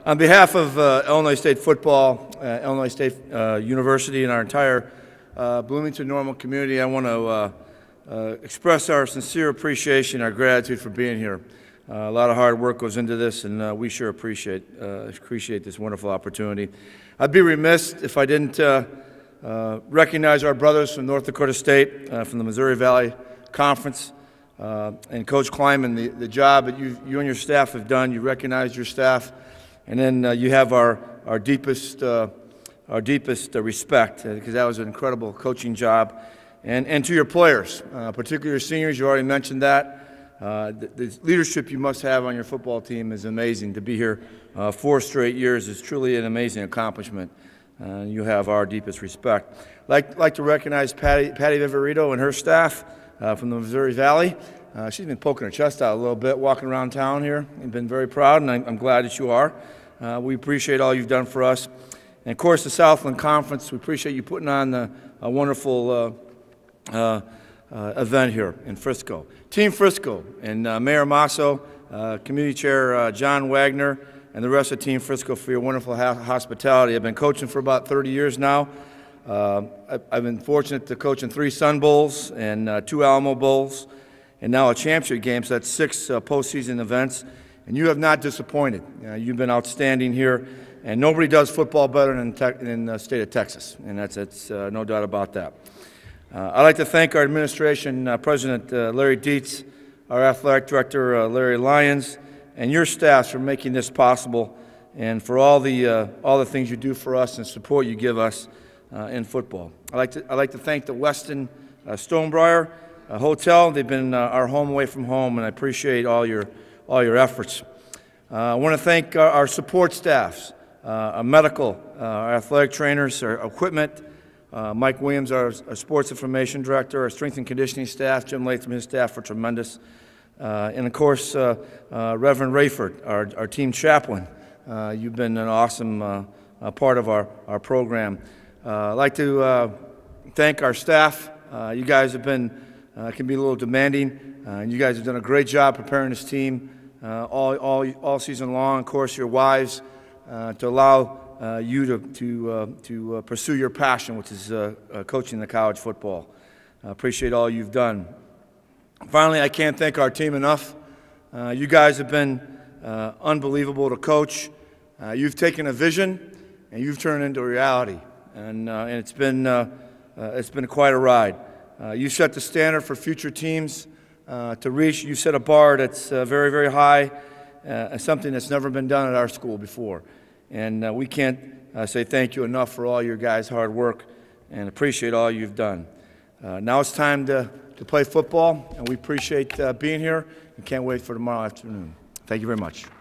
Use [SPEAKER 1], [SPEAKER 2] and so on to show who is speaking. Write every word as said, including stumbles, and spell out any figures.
[SPEAKER 1] On behalf of uh, Illinois State football, uh, Illinois State uh, University, and our entire uh, Bloomington Normal community, I want to uh, uh, express our sincere appreciation, our gratitude for being here. Uh, a lot of hard work goes into this, and uh, we sure appreciate uh, appreciate this wonderful opportunity. I'd be remiss if I didn't uh, uh, recognize our brothers from North Dakota State, uh, from the Missouri Valley Conference, uh, and Coach Kleiman, the, the job that you, you and your staff have done. You recognize your staff, and then uh, you have our our deepest uh, our deepest uh, respect, because uh, that was an incredible coaching job, and and to your players, uh, particularly your seniors. You already mentioned that. Uh, the, the leadership you must have on your football team is amazing. To be here uh, four straight years is truly an amazing accomplishment. Uh, you have our deepest respect. I'd like, like to recognize Patty, Patty Viverito and her staff uh, from the Missouri Valley. Uh, she's been poking her chest out a little bit, walking around town here. You've been very proud, and I'm, I'm glad that you are. Uh, we appreciate all you've done for us. And of course, the Southland Conference, we appreciate you putting on the, a wonderful uh, uh, Uh, event here in Frisco. Team Frisco and uh, Mayor Masso, uh, Community Chair uh, John Wagner, and the rest of Team Frisco for your wonderful ha hospitality. I've been coaching for about thirty years now. Uh, I've been fortunate to coach in three Sun Bowls and uh, two Alamo Bowls, and now a championship game, so that's six uh, postseason events. And you have not disappointed. Uh, you've been outstanding here, and nobody does football better than in the state of Texas, and that's, that's uh, no doubt about that. Uh, I'd like to thank our administration, uh, President uh, Larry Dietz, our athletic director, uh, Larry Lyons, and your staff for making this possible, and for all the, uh, all the things you do for us and support you give us uh, in football. I'd like to, I'd like to thank the Westin uh, Stonebriar uh, Hotel. They've been uh, our home away from home, and I appreciate all your, all your efforts. Uh, I want to thank our, our support staffs, uh, our medical, uh, our athletic trainers, our equipment, Uh, Mike Williams, our, our sports information director, our strength and conditioning staff, Jim Latham, his staff were tremendous. Uh, and of course, uh, uh, Reverend Rayford, our, our team chaplain. Uh, you've been an awesome uh, uh, part of our, our program. Uh, I'd like to uh, thank our staff. Uh, you guys have been, uh, can be a little demanding. Uh, and you guys have done a great job preparing this team uh, all, all, all season long. Of course, your wives, uh, to allow Uh, you to, to, uh, to uh, pursue your passion, which is uh, uh, coaching the college football. I appreciate all you've done. Finally, I can't thank our team enough. Uh, you guys have been uh, unbelievable to coach. Uh, you've taken a vision and you've turned it into reality, and, uh, and it's been uh, uh, it's been quite a ride. Uh, you set the standard for future teams uh, to reach. You set a bar that's uh, very, very high, uh, something that's never been done at our school before. And uh, we can't uh, say thank you enough for all your guys' hard work, and appreciate all you've done. Uh, now it's time to, to play football, and we appreciate uh, being here and can't wait for tomorrow afternoon. Thank you very much.